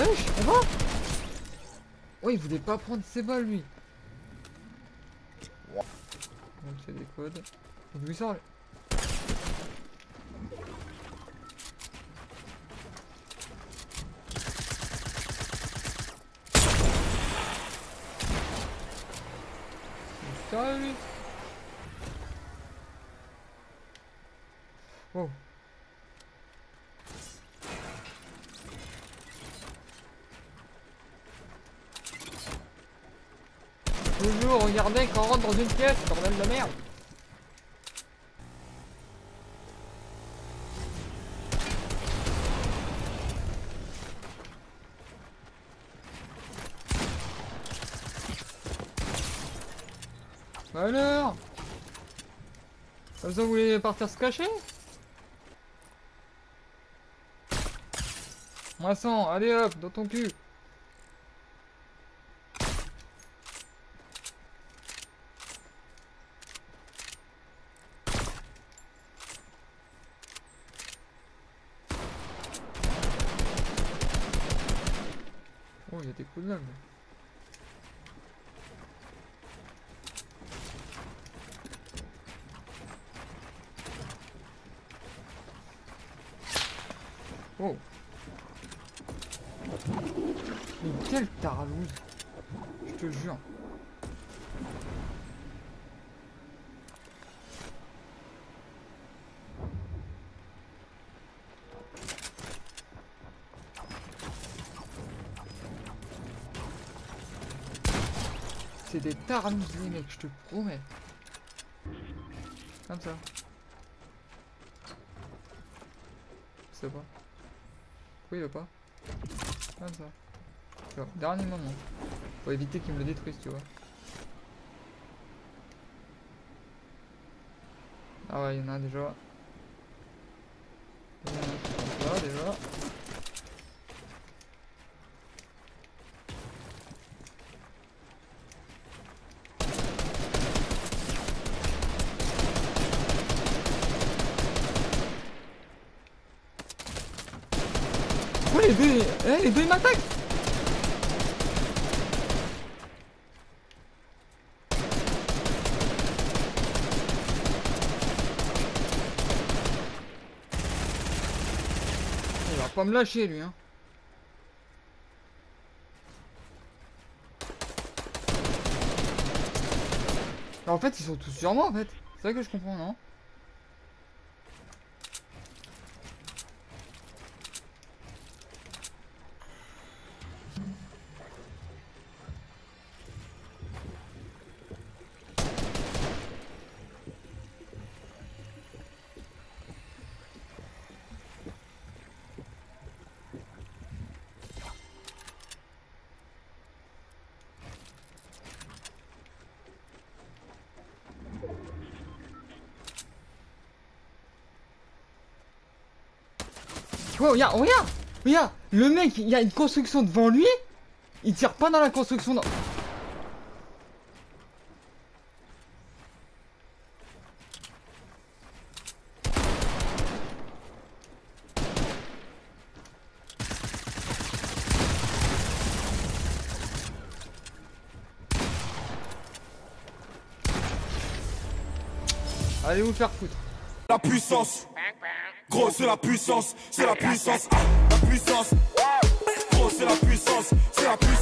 Wesh, on va. Oh, il voulait pas prendre ses balles, lui. Wow. Donc, c'est des codes. D'où il sort, lui? Sérieux, lui? Oh. Toujours regardez quand on rentre dans une pièce, bordel de merde. Alors, comme ça vous voulez partir se cacher? Moisson, allez hop, dans ton cul. Oh, il y a des coups de lame. Oh. Mais quelle taralouse. Je te jure. C'est des tarlouses les mecs, je te promets. Comme ça. Je sais pas. Pourquoi il veut pas? Comme ça. Tu vois, dernier moment. Faut éviter qu'il me le détruise, tu vois. Ah ouais, il y en a déjà. Il y en a qui sont là déjà. Oh les deux, les deux ils m'attaquent. Il va pas me lâcher lui hein. En fait ils sont tous sur moi en fait. C'est ça que je comprends non? Oh, regarde, regarde, regarde, le mec, il y a une construction devant lui, il tire pas dans la construction. Non. Allez vous faire foutre. La puissance, gros c'est la puissance, c'est la puissance, la puissance, gros c'est la puissance, c'est la puissance.